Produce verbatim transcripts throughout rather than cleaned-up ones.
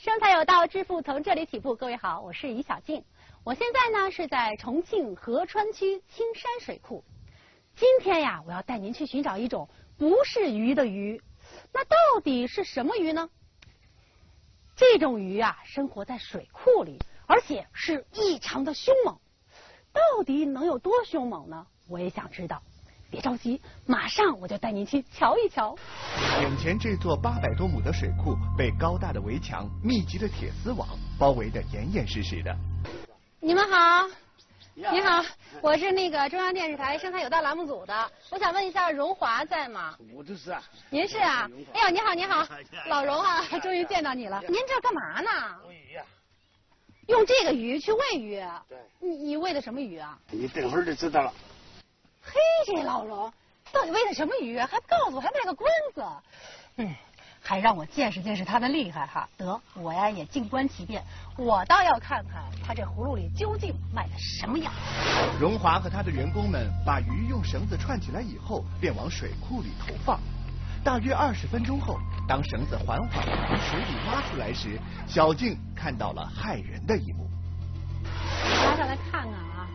生财有道，致富从这里起步。各位好，我是于小静。我现在呢是在重庆合川区青山水库。今天呀，我要带您去寻找一种不是鱼的鱼。那到底是什么鱼呢？这种鱼啊，生活在水库里，而且是异常的凶猛。到底能有多凶猛呢？我也想知道。别着急，马上我就带您去瞧一瞧。 眼前这座八百多亩的水库被高大的围墙、密集的铁丝网包围得严严实实的。 你们好，你好，我是那个中央电视台生财有道栏目组的，我想问一下，荣华在吗？ 我就是啊。 您是啊？哎呦，你好，你好，老荣啊，终于见到你了。您这干嘛呢？ 喂鱼呀。 用这个鱼去喂鱼？ 对。 你你喂的什么鱼啊？ 你等会儿就知道了。 嘿，这老荣到底喂的什么鱼啊？还不告诉我，还卖个关子。嗯，还让我见识见识他的厉害哈。得，我呀也静观其变，我倒要看看他这葫芦里究竟卖的什么药。 荣华和他的员工们把鱼用绳子串起来以后，便往水库里投放。大约二十分钟后，当绳子缓缓地从水里拉出来时，小静看到了骇人的一幕。 拿上来看看啊！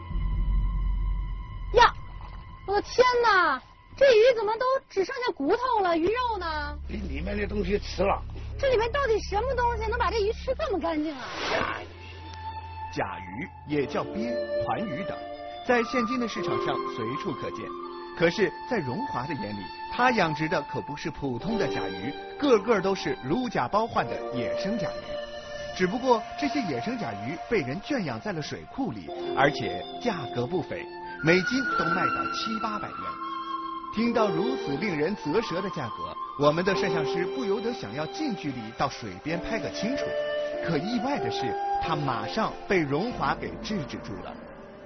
呀，我的天哪！这鱼怎么都只剩下骨头了？鱼肉呢？ 里里面的东西吃了。 这里面到底什么东西能把这鱼吃这么干净啊？ 甲鱼也叫鳖、团鱼等，在现今的市场上随处可见。可是，在荣华的眼里，他养殖的可不是普通的甲鱼，个个都是如假包换的野生甲鱼。只不过这些野生甲鱼被人圈养在了水库里，而且价格不菲，每斤都卖到七八百元。听到如此令人啧舌的价格，我们的摄像师不由得想要近距离到水边拍个清楚。可意外的是，他马上被荣华给制止住了。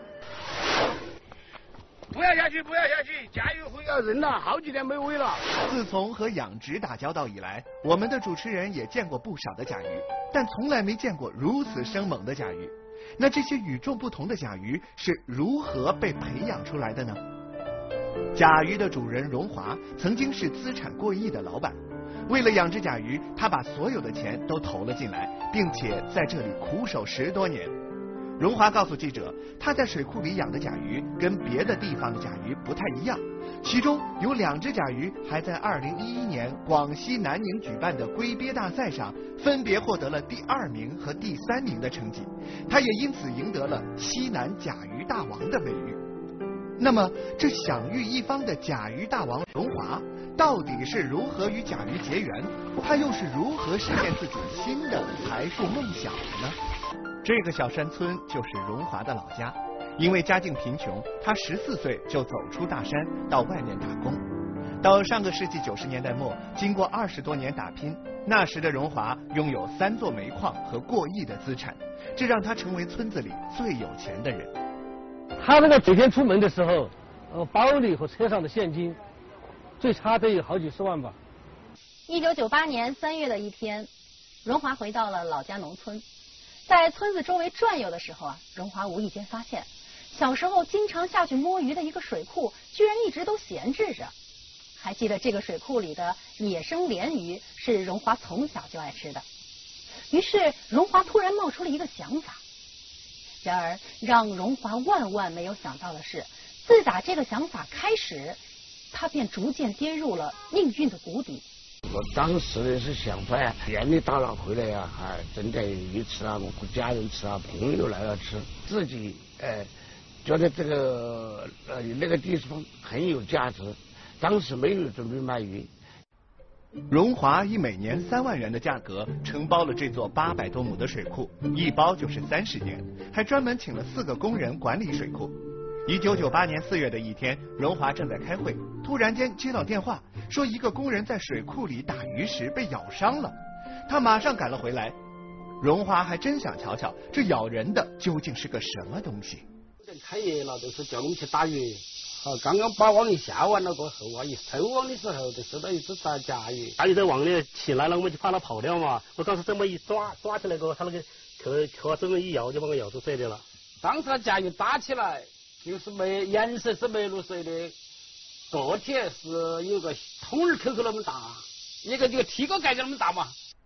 不要下去，不要下去，甲鱼会咬人了，好几天没喂了。 自从和养殖打交道以来，我们的主持人也见过不少的甲鱼，但从来没见过如此生猛的甲鱼。那这些与众不同的甲鱼是如何被培养出来的呢？甲鱼的主人荣华曾经是资产过亿的老板，为了养殖甲鱼，他把所有的钱都投了进来，并且在这里苦守十多年。荣华告诉记者，他在水库里养的甲鱼跟别的地方的甲鱼不太一样，其中有两只甲鱼还在二零一一年广西南宁举办的龟鳖大赛上分别获得了第二名和第三名的成绩，他也因此赢得了西南甲鱼大王的美誉。那么，这享誉一方的甲鱼大王荣华，到底是如何与甲鱼结缘？他又是如何实现自己新的财富梦想的呢？这个小山村就是荣华的老家，因为家境贫穷，他十四岁就走出大山，到外面打工。到上个世纪九十年代末，经过二十多年打拼，那时的荣华拥有三座煤矿和过亿的资产，这让他成为村子里最有钱的人。 他那个每天出门的时候，呃，包里和车上的现金，最差得有好几十万吧。 一九九八年三月的一天，荣华回到了老家农村。在村子周围转悠的时候啊，荣华无意间发现，小时候经常下去摸鱼的一个水库，居然一直都闲置着。还记得这个水库里的野生鲢鱼是荣华从小就爱吃的。于是荣华突然冒出了一个想法。然而让荣华万万没有想到的是，自打这个想法开始，他便逐渐跌入了命运的谷底。 我当时是想法，远里打了回来呀、啊，还蒸点鱼吃啊，我家人吃啊，朋友来了吃，自己呃觉得这个呃那个地方很有价值，当时没有准备卖鱼。 荣华以每年三万元的价格承包了这座八百多亩的水库，一包就是三十年，还专门请了四个工人管理水库。一九九八年四月的一天，荣华正在开会，突然间接到电话，说一个工人在水库里打鱼时被咬伤了。他马上赶了回来。荣华还真想瞧瞧，这咬人的究竟是个什么东西。 开业了，就说叫我们去打鱼。好，刚刚把网里下完了过后啊，一抽网的时候就收到一只大甲鱼。 甲鱼在网里起来了，我们就怕它跑掉嘛。我当时这么一抓，抓起来过后，它那个壳壳这么一咬，就把我咬住碎掉了。 当时甲鱼打起来，就是梅颜色是梅露水的，个体是有个通儿口口那么大，一个这个提个盖子那么大嘛。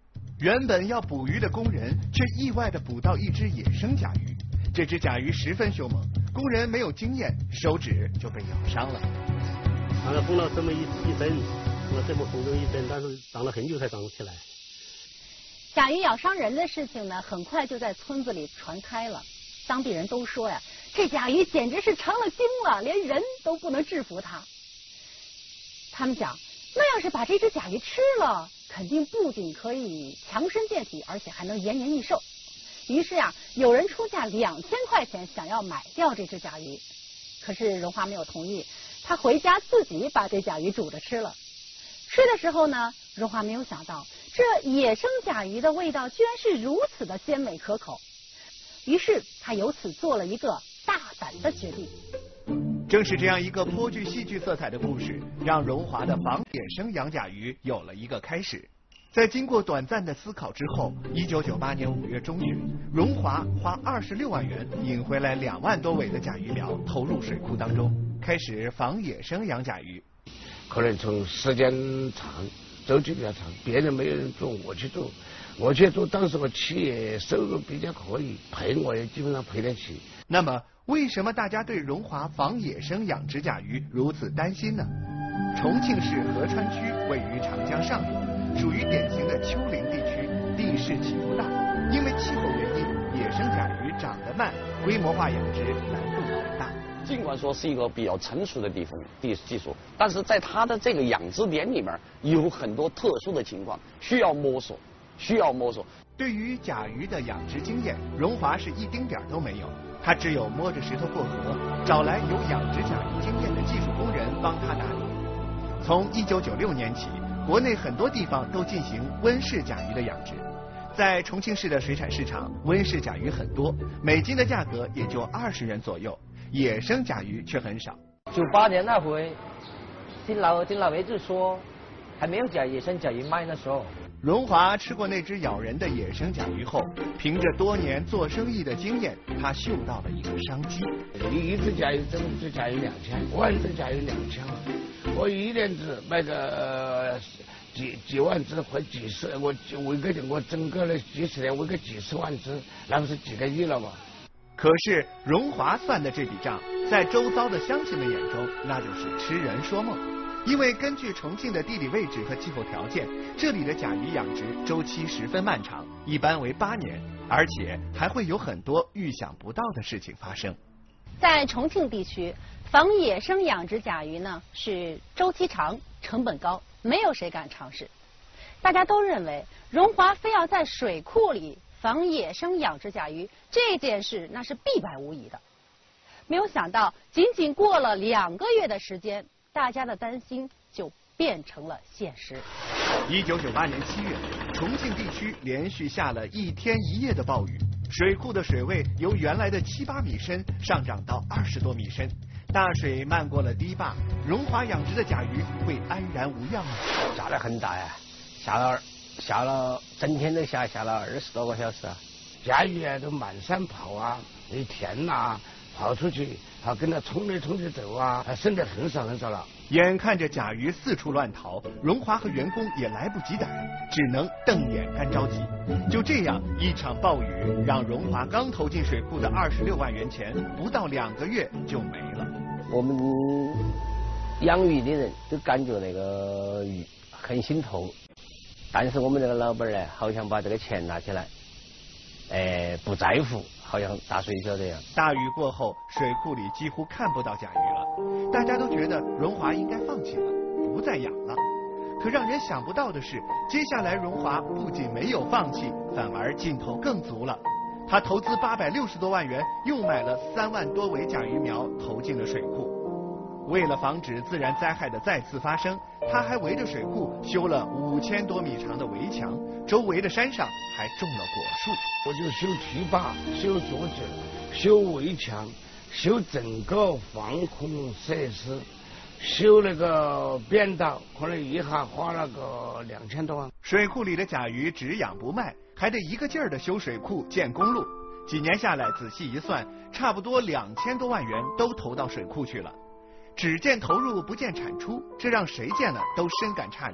原本要捕鱼的工人却意外地捕到一只野生甲鱼。这只甲鱼十分凶猛，工人没有经验，手指就被咬伤了。 完了缝了这么一一针，缝了这么缝这么一针，但是长了很久才长起来。 甲鱼咬伤人的事情呢，很快就在村子里传开了。当地人都说呀，这甲鱼简直是成了精了，连人都不能制服它。他们讲，那要是把这只甲鱼吃了，肯定不仅可以强身健体，而且还能延年益寿。于是啊，有人出价两千块钱想要买掉这只甲鱼，可是荣华没有同意，他回家自己把这甲鱼煮着吃了。吃的时候呢，荣华没有想到，这野生甲鱼的味道居然是如此的鲜美可口，于是他由此做了一个大胆的决定。 正是这样一个颇具戏剧色彩的故事，让荣华的仿野生养甲鱼有了一个开始。在经过短暂的思考之后，一九九八年五月中旬，荣华花二十六万元引回来两万多尾的甲鱼苗，投入水库当中，开始仿野生养甲鱼。 可能从时间长，周期比较长，别人没有人做，我去做，我去做，当时我企业收入比较可以，赔我也基本上赔得起。 那么，为什么大家对荣华仿野生养殖甲鱼如此担心呢？重庆市合川区位于长江上游，属于典型的丘陵地区，地势起伏大，因为气候原因，野生甲鱼长得慢，规模化养殖难度很大。 尽管说是一个比较成熟的地方地技术，但是在它的这个养殖点里面有很多特殊的情况，需要摸索，需要摸索。 对于甲鱼的养殖经验，荣华是一丁点都没有，他只有摸着石头过河，找来有养殖甲鱼经验的技术工人帮他打理。从一九九六年起，国内很多地方都进行温室甲鱼的养殖。在重庆市的水产市场，温室甲鱼很多，每斤的价格也就二十元左右，野生甲鱼却很少。 九八年那回，听老听老梅子说，还没有甲野生甲鱼卖那时候。 荣华吃过那只咬人的野生甲鱼后，凭着多年做生意的经验，他嗅到了一个商机。 一一只甲鱼，整只甲鱼两千，万只甲鱼两千万，我一年只卖个、呃、几几万只或几十，我我一个我整个的几十年，我个几十万只，那不是几个亿了吗？ 可是荣华算的这笔账，在周遭的乡亲们眼中，那就是痴人说梦。因为根据重庆的地理位置和气候条件，这里的甲鱼养殖周期十分漫长，一般为八年，而且还会有很多预想不到的事情发生。 在重庆地区，仿野生养殖甲鱼呢是周期长、成本高，没有谁敢尝试。大家都认为荣华非要在水库里仿野生养殖甲鱼这件事，那是必败无疑的。没有想到，仅仅过了两个月的时间，大家的担心就变成了现实。 一九九八年七月，重庆地区连续下了一天一夜的暴雨，水库的水位由原来的七八米深上涨到二十多米深，大水漫过了堤坝，荣华养殖的甲鱼会安然无恙吗？ 下得很大呀，下了下了整天都下，下了二十多个小时啊。 甲鱼啊都满山跑啊，一天呐、啊、跑出去。他跟他冲来冲去走啊，他剩的很少很少了。 眼看着甲鱼四处乱逃，荣华和员工也来不及逮，只能瞪眼干着急。就这样，一场暴雨让荣华刚投进水库的二十六万元钱，不到两个月就没了。 我们养鱼的人都感觉那个鱼很心痛，但是我们那个老板呢，好像把这个钱拿起来，哎，不在乎。好像打水饺这样。 大雨过后，水库里几乎看不到甲鱼了，大家都觉得荣华应该放弃了，不再养了。可让人想不到的是，接下来荣华不仅没有放弃，反而劲头更足了。他投资八百六十多万元，又买了三万多尾甲鱼苗，投进了水库。为了防止自然灾害的再次发生，他还围着水库修了五千多米长的围墙，周围的山上还种了果树。 我就修堤坝、修桌子、修围墙、修整个防控设施，修那个便道，可能一下花了个两千多万。 水库里的甲鱼只养不卖，还得一个劲儿的修水库、建公路。几年下来，仔细一算，差不多两千多万元都投到水库去了。只见投入不见产出，这让谁见了都深感诧异。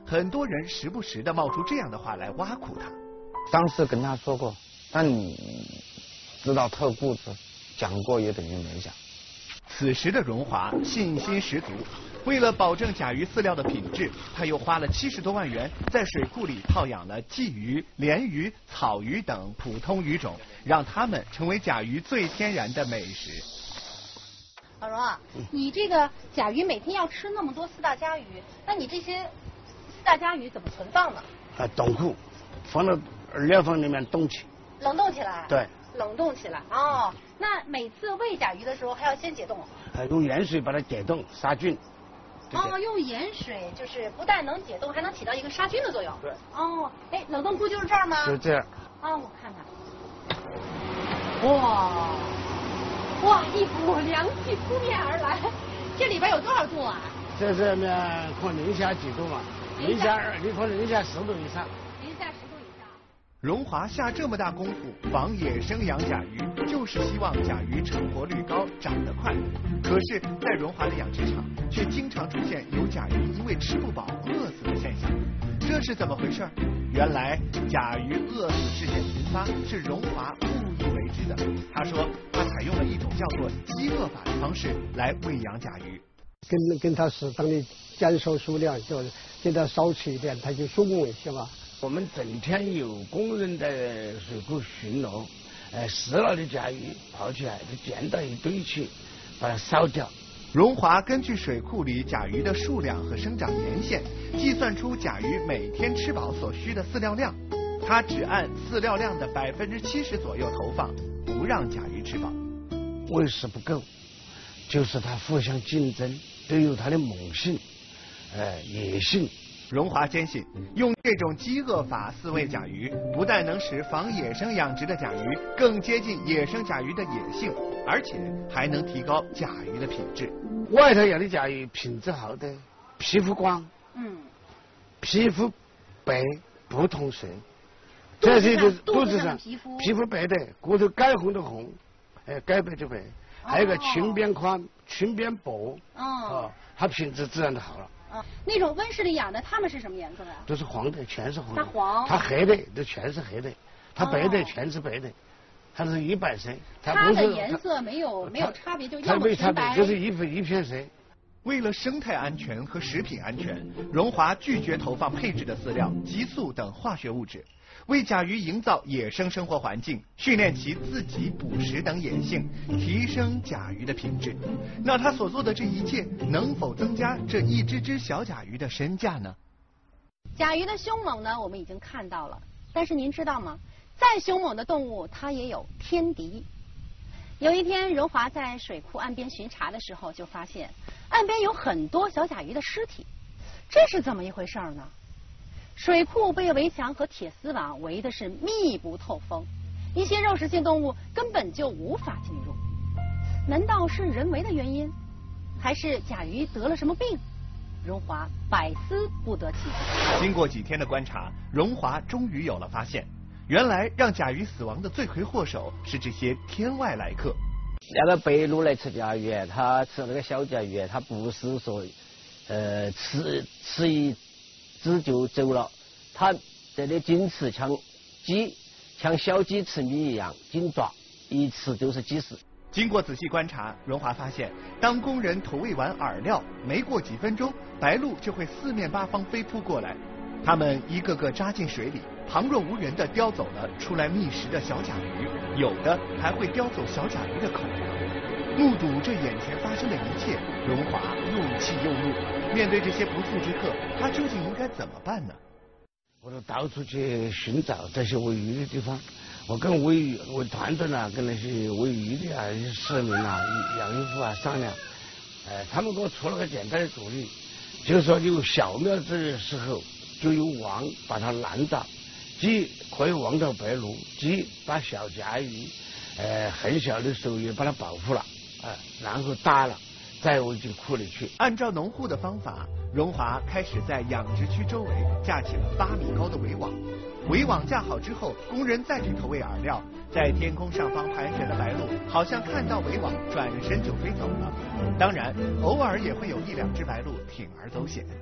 很多人时不时的冒出这样的话来挖苦他。 当时跟他说过，但你知道透故事，讲过也等于没讲。 此时的荣华信心十足，为了保证甲鱼饲料的品质，他又花了七十多万元在水库里套养了鲫鱼、鲢鱼、草鱼等普通鱼种，让它们成为甲鱼最天然的美食。 老荣啊，你这个甲鱼每天要吃那么多四大家鱼，那你这些四大家鱼怎么存放呢？ 啊，冻库，放到裂缝里面冻起。 冷冻起来。 对。 冷冻起来。哦，那每次喂甲鱼的时候还要先解冻。 啊，用盐水把它解冻，杀菌。 哦，用盐水就是不但能解冻，还能起到一个杀菌的作用。 对。 哦，哎，冷冻库就是这儿吗？ 就这样。 啊，我看看。哇，哇，一股凉气扑面而来。这里边有多少度啊？ 在这面看零下几度嘛？零下二，你看零下十度以上。 零下十度以上。 荣华下这么大功夫防野生养甲鱼，就是希望甲鱼成活率高，长得快。可是，在荣华的养殖场，却经常出现有甲鱼因为吃不饱饿死的现象。这是怎么回事？原来甲鱼饿死事件频发是荣华误以为之的。他说，他采用了一种叫做饥饿法的方式来喂养甲鱼。 跟跟它适当的减少数量，就给它少吃一点，它就凶猛一些嘛。 我们整天有工人在水库巡逻，呃，死了的甲鱼跑起来就捡到一堆去，把它烧掉。 荣华根据水库里甲鱼的数量和生长年限，计算出甲鱼每天吃饱所需的饲料量。他只按饲料量的百分之七十左右投放，不让甲鱼吃饱。 喂食不够，就是它互相竞争，都有它的猛性，呃，野性。 荣华坚信，用这种饥饿法饲喂甲鱼，不但能使仿野生养殖的甲鱼更接近野生甲鱼的野性，而且还能提高甲鱼的品质。 外头养的甲鱼品质好的，皮肤光， 嗯， 皮肤白不通水，这些就是肚子上皮肤皮肤白的，骨头该红的红，哎，该白的白，还有个裙边宽、裙边薄， 哦， 它品质自然就好了。 啊，那种温室里养的，它们是什么颜色呀？ 都是黄的，全是黄的。 它黄。 它黑的都全是黑的，它白的全是白的，它是一白色。 它的颜色没有没有差别，就要么纯白， 就是一一片色。 为了生态安全和食品安全，荣华拒绝投放配制的饲料、激素等化学物质，为甲鱼营造野生生活环境，训练其自己捕食等野性，提升甲鱼的品质。那他所做的这一切，能否增加这一只只小甲鱼的身价呢？ 甲鱼的凶猛呢，我们已经看到了，但是您知道吗？再凶猛的动物，它也有天敌。有一天，荣华在水库岸边巡查的时候，就发现岸边有很多小甲鱼的尸体，这是怎么一回事呢？水库被围墙和铁丝网围的是密不透风，一些肉食性动物根本就无法进入。难道是人为的原因，还是甲鱼得了什么病？荣华百思不得其解。 经过几天的观察，荣华终于有了发现。原来让甲鱼死亡的罪魁祸首是这些天外来客。 那个白鹭来吃甲鱼，它吃那个小甲鱼，它不是说呃吃吃一只就走了，它这里紧吃像鸡像小鸡吃米一样紧抓，一吃就是几十。 经过仔细观察，荣华发现，当工人投喂完饵料，没过几分钟，白鹭就会四面八方飞扑过来，它们一个个扎进水里，旁若无人地叼走了出来觅食的小甲鱼，有的还会叼走小甲鱼的口粮。目睹这眼前发生的一切，荣华又气又怒。面对这些不速之客，他究竟应该怎么办呢？ 我就到处去寻找这些喂鱼的地方。我跟喂鱼我团队呢，跟那些喂鱼的啊、市民啊、养鱼户啊商量，呃，他们给我出了个简单的主意，就是说有小苗子的时候，就用网把它拦到，既可以网到白鹭，既把小甲鱼，呃，很小的时候也把它保护了，啊、呃，然后大了再喂进库里去。 按照农户的方法，荣华开始在养殖区周围架起了八米高的围网。围网架好之后，工人再去投喂饵料，在天空上方盘旋的白鹭好像看到围网，转身就飞走了。当然，偶尔也会有一两只白鹭铤而走险。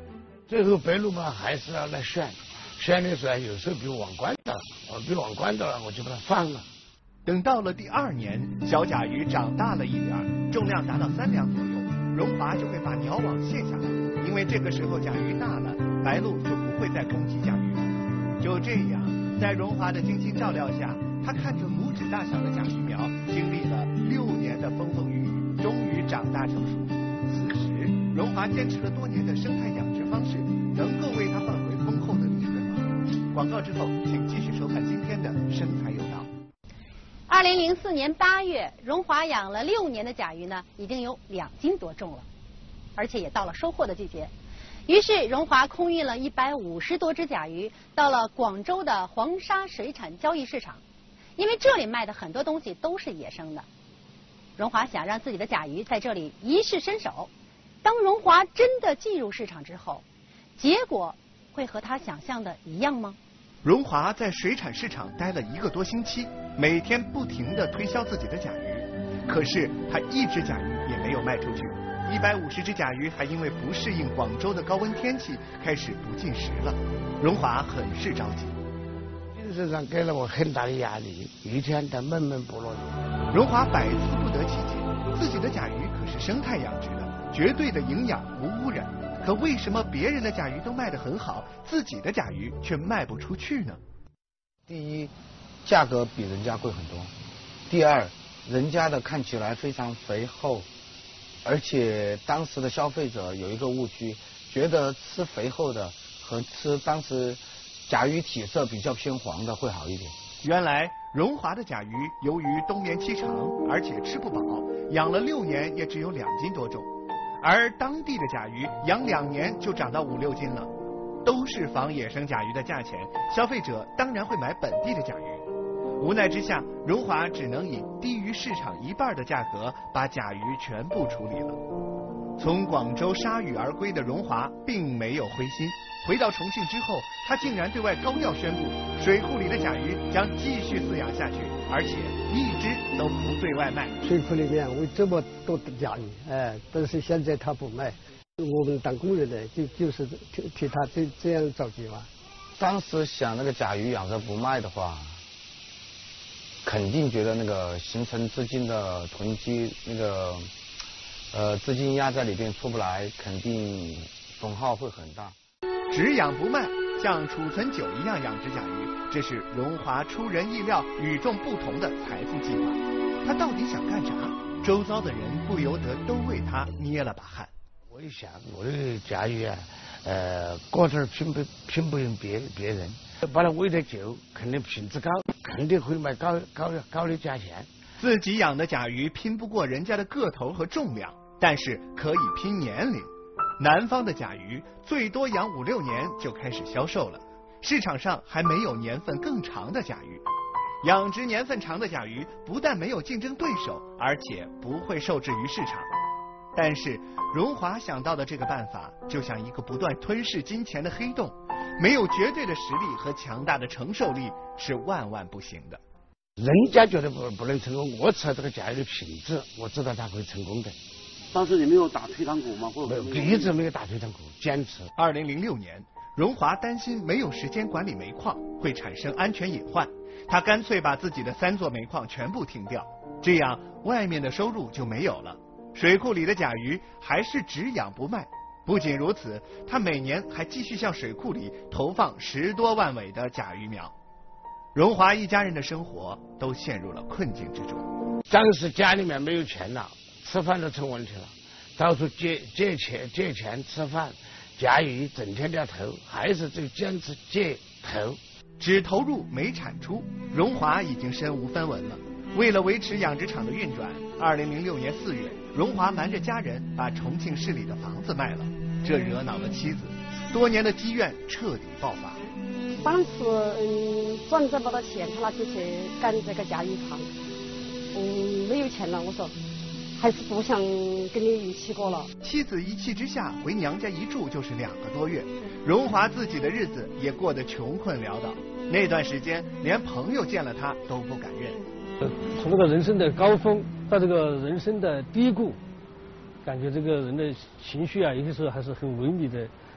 最后白鹭嘛还是要来选，选的时候有时候比如往关的，我比如往关的我就把它放了。 等到了第二年，小甲鱼长大了一点儿，重量达到三两左右，荣华就会把鸟网卸下来，因为这个时候甲鱼大了，白鹭就不会再攻击甲鱼了。就这样，在荣华的精心照料下，他看着拇指大小的甲鱼苗，经历了六年的风风雨雨，终于长大成熟。此时，荣华坚持了多年的生态养殖方式，能够为他换回丰厚的利润吗？广告之后，请继续收看今天的《生财有道》。 二零零四年八月，荣华养了六年的甲鱼呢，已经有两斤多重了，而且也到了收获的季节。于是，荣华空运了一百五十多只甲鱼，到了广州的黄沙水产交易市场。因为这里卖的很多东西都是野生的，荣华想让自己的甲鱼在这里一试身手。当荣华真的进入市场之后，结果会和他想象的一样吗？ 荣华在水产市场待了一个多星期，每天不停地推销自己的甲鱼，可是他一只甲鱼也没有卖出去。一百五十只甲鱼还因为不适应广州的高温天气，开始不进食了。荣华很是着急， 精神上给了我很大的压力，一天的闷闷不乐。 荣华百思不得其解，自己的甲鱼可是生态养殖的，绝对的营养无污染。可为什么别人的甲鱼都卖得很好，自己的甲鱼却卖不出去呢？ 第一，价格比人家贵很多；第二，人家的看起来非常肥厚，而且当时的消费者有一个误区，觉得吃肥厚的和吃当时甲鱼体色比较偏黄的会好一点。 原来荣华的甲鱼由于冬眠期长，而且吃不饱，养了六年也只有两斤多重。而当地的甲鱼养两年就长到五六斤了，都是仿野生甲鱼的价钱，消费者当然会买本地的甲鱼。无奈之下，荣华只能以低于市场一半的价格把甲鱼全部处理了。从广州沙鱼而归的荣华并没有灰心，回到重庆之后，他竟然对外高调宣布，水库里的甲鱼将继续饲养下去，而且一只都不对外卖。 水库里面有这么多的甲鱼，哎，但是现在他不卖，我们当工人的就就是替替他这这样着急嘛。 当时想那个甲鱼养着不卖的话，肯定觉得那个形成资金的囤积，那个呃资金压在里边出不来，肯定损耗会很大。 只养不卖，像储存酒一样养殖甲鱼，这是荣华出人意料、与众不同的财富计划。他到底想干啥？周遭的人不由得都为他捏了把汗。 我一想，我的甲鱼啊，呃，个头拼不拼不赢别别人，把它喂得久，肯定品质高，肯定会卖高高高的价钱。 自己养的甲鱼拼不过人家的个头和重量，但是可以拼年龄。南方的甲鱼最多养五六年就开始销售了，市场上还没有年份更长的甲鱼。养殖年份长的甲鱼不但没有竞争对手，而且不会受制于市场。但是荣华想到的这个办法，就像一个不断吞噬金钱的黑洞，没有绝对的实力和强大的承受力是万万不行的。 人家觉得不不能成功，我吃这个甲鱼的品质，我知道它会成功的。 当时你没有打退堂鼓吗？或者没有，一直没有打退堂鼓，坚持。 二零零六年，荣华担心没有时间管理煤矿会产生安全隐患，他干脆把自己的三座煤矿全部停掉，这样外面的收入就没有了。水库里的甲鱼还是只养不卖。不仅如此，他每年还继续向水库里投放十多万尾的甲鱼苗。荣华一家人的生活都陷入了困境之中。 当时家里面没有钱了，吃饭都成问题了，到处借借钱借钱吃饭，甲鱼整天要投，还是这个坚持借投， 只投入没产出，荣华已经身无分文了。为了维持养殖场的运转，二零零六年四月，荣华瞒着家人把重庆市里的房子卖了，这惹恼了妻子，多年的积怨彻底爆发。 当时嗯赚这么多钱，他拿去去干这个甲鱼场，嗯没有钱了，我说还是不想跟你一起过了。 妻子一气之下回娘家一住就是两个多月，荣华自己的日子也过得穷困潦倒，那段时间连朋友见了他都不敢认。 从这个人生的高峰到这个人生的低谷，感觉这个人的情绪啊，有些时候还是很萎靡的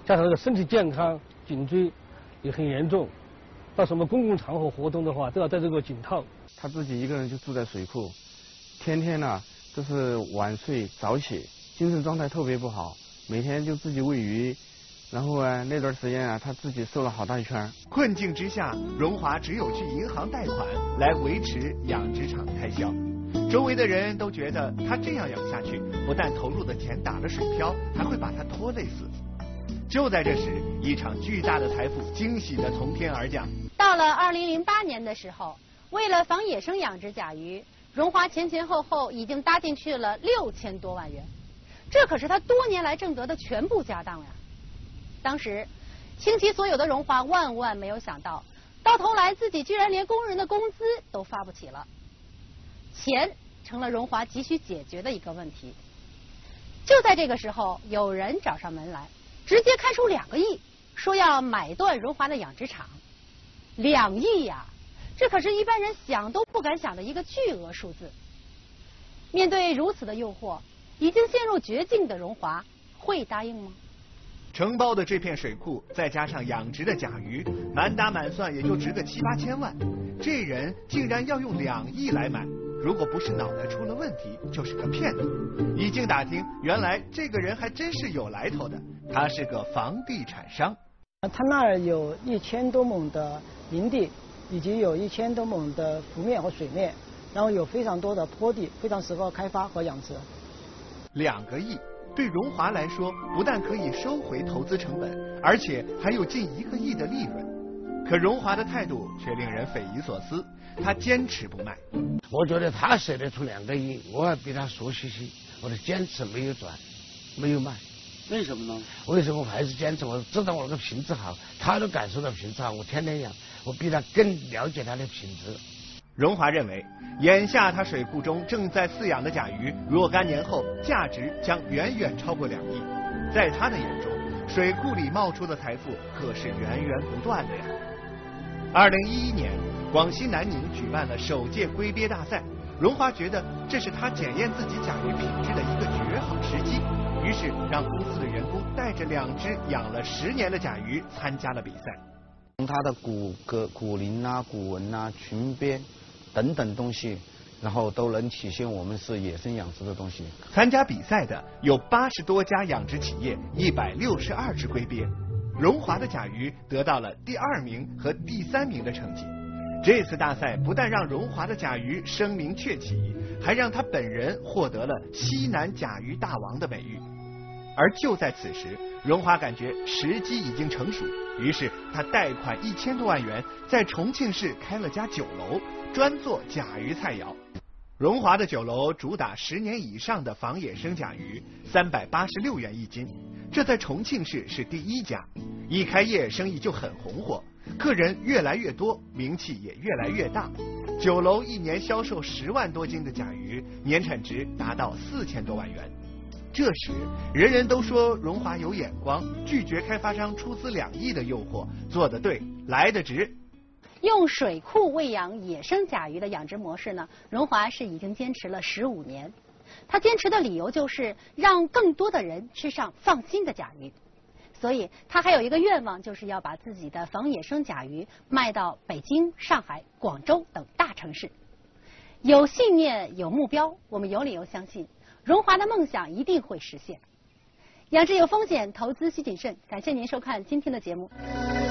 加上这个身体健康，颈椎也很严重，到什么公共场合活动的话，都要戴这个颈套。 他自己一个人就住在水库，天天呢都是晚睡早起，精神状态特别不好，每天就自己喂鱼，然后啊那段时间啊他自己瘦了好大一圈。 困境之下，荣华只有去银行贷款来维持养殖场开销。周围的人都觉得他这样养下去，不但投入的钱打了水漂，还会把他拖累死。就在这时，一场巨大的财富惊喜地从天而降。 到了二零零八年的时候，为了防野生养殖甲鱼，荣华前前后后已经搭进去了六千多万元，这可是他多年来挣得的全部家当呀。当时倾其所有的荣华万万没有想到，到头来自己居然连工人的工资都发不起了，钱成了荣华急需解决的一个问题。就在这个时候，有人找上门来，直接开出两个亿，说要买断荣华的养殖场。两亿呀，这可是一般人想都不敢想的一个巨额数字。面对如此的诱惑，已经陷入绝境的荣华会答应吗？ 承包的这片水库，再加上养殖的甲鱼，满打满算也就值个七八千万。这人竟然要用两亿来买，如果不是脑袋出了问题，就是个骗子。一经打听，原来这个人还真是有来头的，他是个房地产商。 他那儿有一千多亩的林地，以及有一千多亩的湖面和水面，然后有非常多的坡地，非常适合开发和养殖。 两个亿对荣华来说，不但可以收回投资成本，而且还有近一个亿的利润。可荣华的态度却令人匪夷所思，他坚持不卖。 我觉得他舍得出两个亿，我还比他熟悉些，我的坚持没有转，没有卖。 为什么呢？ 为什么我还是坚持？我知道我那个品质好，他都感受到品质好，我天天养，我比他更了解他的品质。 荣华认为，眼下他水库中正在饲养的甲鱼，若干年后价值将远远超过两亿。在他的眼中，水库里冒出的财富可是源源不断的呀。二零一一年，广西南宁举办了首届龟鳖大赛，荣华觉得这是他检验自己甲鱼品质的一个绝好时机，于是让公司的员工带着两只养了十年的甲鱼参加了比赛。 从它的骨骼、骨龄啊、骨纹啊、裙边等等东西，然后都能体现我们是野生养殖的东西。 参加比赛的有八十多家养殖企业，一百六十二只龟鳖。荣华的甲鱼得到了第二名和第三名的成绩。这次大赛不但让荣华的甲鱼声名鹊起，还让他本人获得了西南甲鱼大王的美誉。而就在此时，荣华感觉时机已经成熟，于是他贷款一千多万元，在重庆市开了家酒楼，专做甲鱼菜肴。荣华的酒楼主打十年以上的仿野生甲鱼，三百八十六元一斤，这在重庆市是第一家。一开业生意就很红火，客人越来越多，名气也越来越大。酒楼一年销售十万多斤的甲鱼，年产值达到四千多万元。这时，人人都说荣华有眼光，拒绝开发商出资两亿的诱惑，做得对，来得值。 用水库喂养野生甲鱼的养殖模式呢，荣华是已经坚持了十五年。他坚持的理由就是让更多的人吃上放心的甲鱼，所以他还有一个愿望，就是要把自己的仿野生甲鱼卖到北京、上海、广州等大城市。有信念，有目标，我们有理由相信，荣华的梦想一定会实现。养殖有风险，投资需谨慎。感谢您收看今天的节目。